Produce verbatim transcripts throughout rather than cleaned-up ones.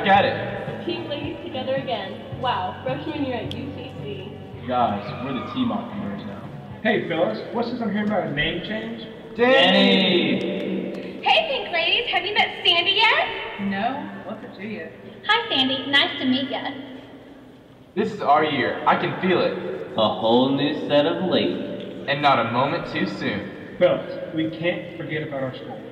back at it. Team ladies together again. Wow, freshman year at U C C. Guys, we're the Team Mockingbirds now. Hey fellas, what's this I'm hearing about a name change? Danny! Hey Pink Ladies, have you met Sandy yet? No, what's it to you? Hi Sandy, nice to meet ya. This is our year. I can feel it. A whole new set of ladies. And not a moment too soon. Fellas, we can't forget about our school.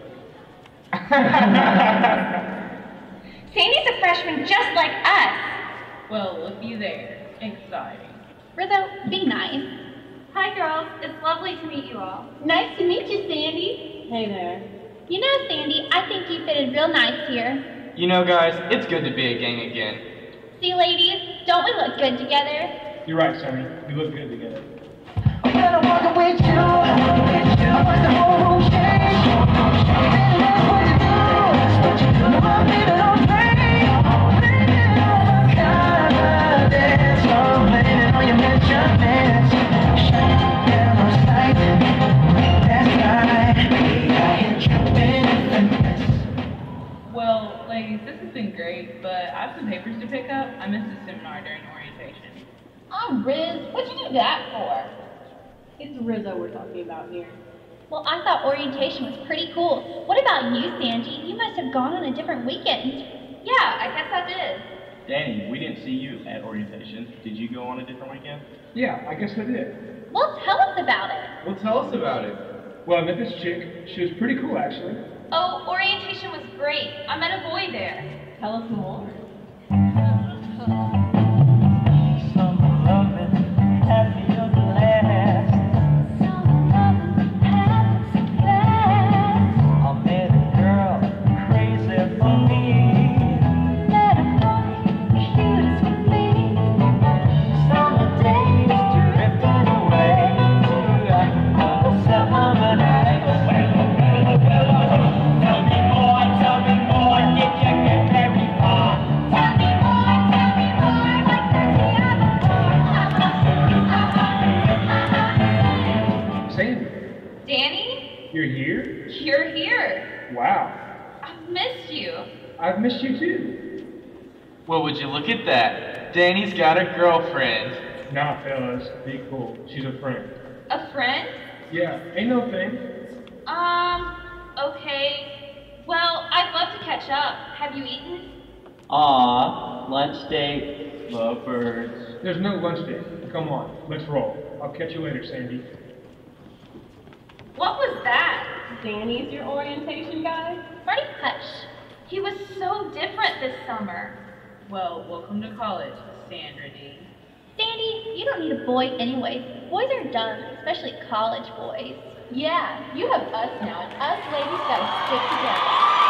Sandy's a freshman just like us. Well, looky there. Exciting. Rizzo, be nice. Hi girls, it's lovely to meet you all. Nice to meet you, Sandy. Hey there. You know, Sandy, I think you fitted real nice here. You know, guys, it's good to be a gang again. See, ladies, don't we look good together? You're right, Sonny. We look good together. When I'm walking with you, I want the whole room shake. That's what you do. No, I'm leaving on pain. Blaming on my confidence. I'm blaming on your measurements. Shut down on sight. That's right. I hit you in the face. Well, ladies, this has been great, but I have some papers to pick up. I missed a seminar during orientation. Oh, Riz, what'd you do that for? It's Rizzo we're talking about here. Well, I thought orientation was pretty cool. What about you, Sandy? You must have gone on a different weekend. Yeah, I guess I did. Danny, we didn't see you at orientation. Did you go on a different weekend? Yeah, I guess I did. Well, tell us about it. Well, tell us about it. Well, I met this chick. She was pretty cool, actually. Oh, orientation was great. I met a boy there. Tell us more. Some loving happy of the last. Some loving happy fast. I met a girl crazy for me. Met a boy cute for me. Summer days drifting away to a summer night. Tell me more, tell me more, did you get very far? Tell me more, tell me more, what did you have? Sandy, Danny, you're here? you're here. Wow. I've missed you. I've missed you too. Well, would you look at that? Danny's got a girlfriend. Nah, fellas, be cool. She's a friend. A friend? Yeah, ain't no thing. Um, okay. Well, I'd love to catch up. Have you eaten? Aw, lunch date. Lovebirds. There's no lunch date. Come on, let's roll. I'll catch you later, Sandy. What was that? Danny's your orientation guy? Marty, hush. He was so different this summer. Well, welcome to college, Sandra D. Sandy, you don't need a boy anyways. Boys are dumb, especially college boys. Yeah, you have us now, and us ladies gotta stick together.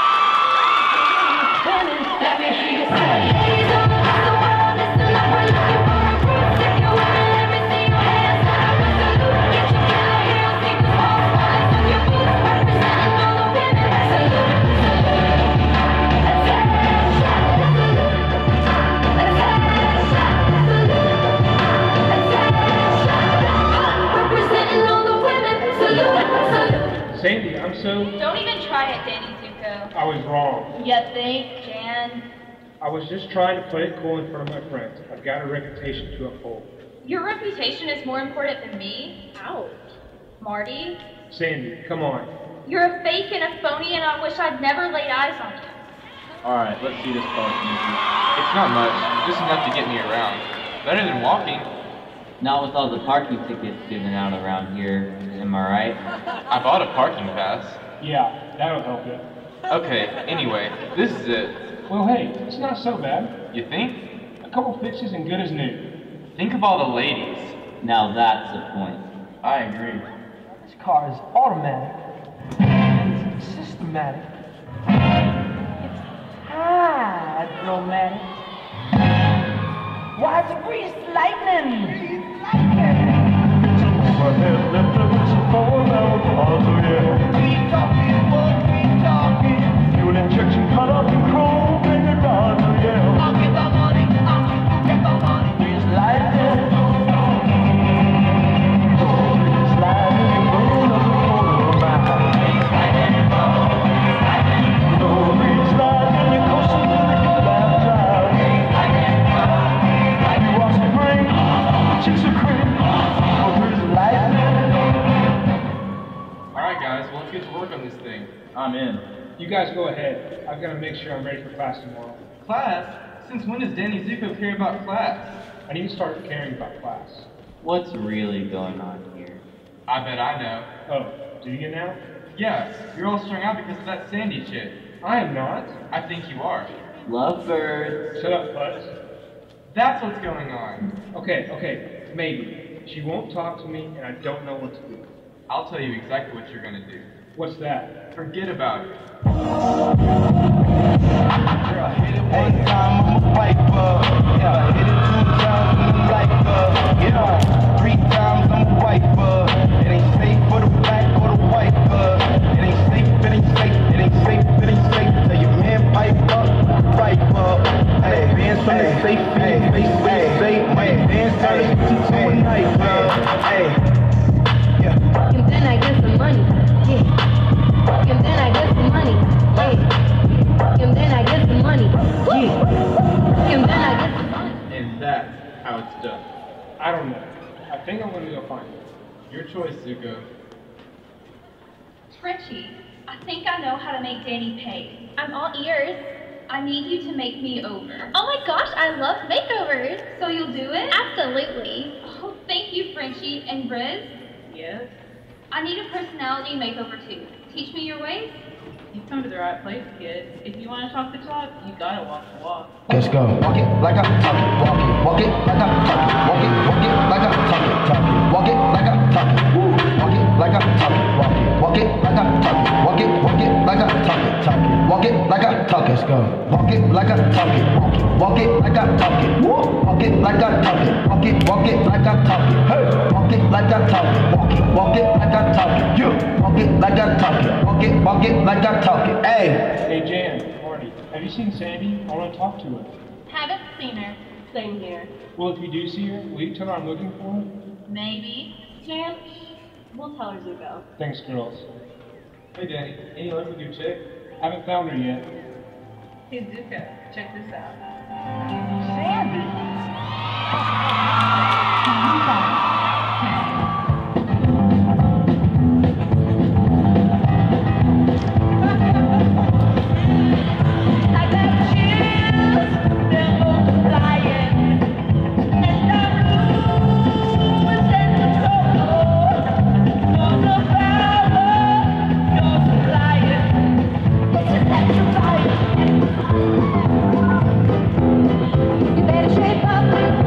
Let me hear you say, ladies all across the world, listen up, we're looking for recruits. If you're willing, let me see your hands up. Salute, get your killer heels, keep the false lines on your boots, representing all the women. Salute, salute. Let's have a shot, salute. Let's have a shot, salute. Let's have a shot, representing all the women. Salute, salute. Sandy, I'm so... Don't even try it, Danny Zuko. I was wrong. You think? Jan, I was just trying to play it cool in front of my friends. I've got a reputation to uphold. your reputation is more important than me. Ouch. Marty, Sandy, come on. you're a fake and a phony, and I wish I'd never laid eyes on you. Alright, let's see this part. It's not much, just enough to get me around. Better than walking. Not with all the parking tickets given out around here, am I right? I bought a parking pass. Yeah, that'll help you. Okay, anyway, this is it. Well, hey, it's not so bad. You think? A couple fixes and good as new. Think of all the ladies. Now that's the point. I agree. This car is automatic. It's systematic. It's hydromatic. Why, it's greased lightning. Overhead, left of this forward out, also, yeah. Keep talking, boy, keep talking. Fuel injection cut off and chrome, bring it down, yeah. I'll give my money, I'll give my money. Greased lightning. Greased lightning, you burn up the corner of my eye. Greased lightning, oh, greased lightning. No greased lightning, you coast into the good life. I'm in. You guys go ahead. I've got to make sure I'm ready for class tomorrow. Class? Since when does Danny Zuko care about class? I need to start caring about class. What's really going on here? I bet I know. Oh, do you now? Yeah, you're all strung out because of that Sandy chick. I am not. I think you are. Lovebirds. Shut up, Buzz. That's what's going on. Okay, okay, maybe. She won't talk to me, and I don't know what to do. I'll tell you exactly what you're gonna do. What's that? Forget about it. Girl, hit it one time, I'm a piper. Yeah, hit it two times, I'm a lifer. Yeah, three times, I'm a wiper. It ain't safe for the black or the white bud. It ain't safe, it ain't safe, it ain't safe, it ain't safe. Tell your man pipe up, pipe up. Hey, dance on the safe, hey, face, face, safe. Might dance on the street to a night club. Hey, yeah. And then I get some money. Yeah. And then I get some money. Hey. And then I get some money. Yeah. And then I get some money. And that's how it's done. I don't know. I think I'm going to go find her. Your choice, Zuko. Frenchie, I think I know how to make Danny pay. I'm all ears. I need you to make me over. Oh my gosh, I love makeovers. So you'll do it? Absolutely. Oh, thank you, Frenchie. And Briz, Yes? I need a personality makeover too. Teach me your ways? You've come to the right place, kid. If you want to talk the talk, you gotta walk the walk. Let's go. Walk it like I talk it. Walk it, walk it like I talk it. Walk it, walk it like I talk it. Talk it. Walk it like I talk it. Woo. Walk it like I talk it. Walk it, walk it like I talk it. Walk it, walk it like I talk it. Talk it. Walk it like I talk it. Let's go. Walk it like I talk it. Walk it, walk it like I talk it. Woo. Walk it like I talk it. Walk it, walk it like I talk it. Hey. Walk it like I talk it. Walk it, walk it like I talk it. You. Walk it like I talk it. Walk it, walk it like I talk it. Hey. Hey, Jan, Marty, have you seen Sandy? I want to talk to her. Haven't seen her. Same here. Well, if you do see her, will you tell her I'm looking for her? Maybe. Jan, we'll tell her Zuko. Thanks, girls. Hey, Danny, any luck with your chick? Haven't found her yet. Hey, Zuko, check this out. You better shape up.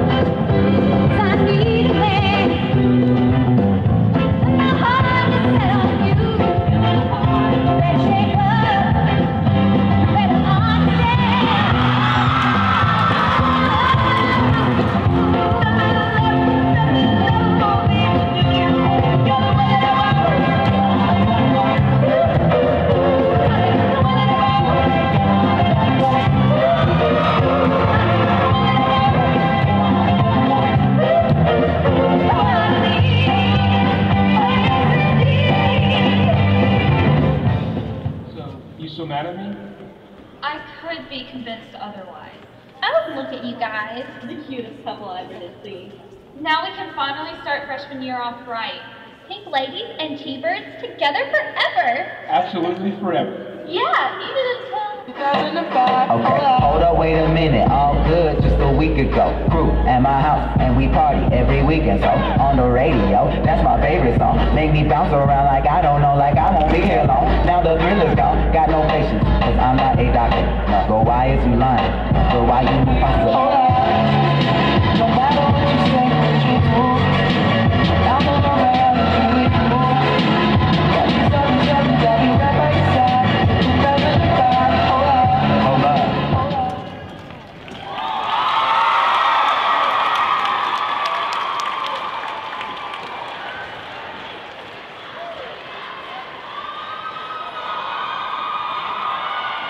guys. The cutest couple I've ever seen. Now we can finally start freshman year off right. Pink ladies and T-birds together forever. Absolutely forever. Yeah, even until... Okay, hold up, wait a minute. All good just a week ago. Crew at my house, and we party every weekend. So on the radio, that's my favorite song. Make me bounce around like I don't know, like I won't be here long. Now the thrill is gone, got no patience, cause I'm not a doctor. No, go why is you lying? Go why you move faster?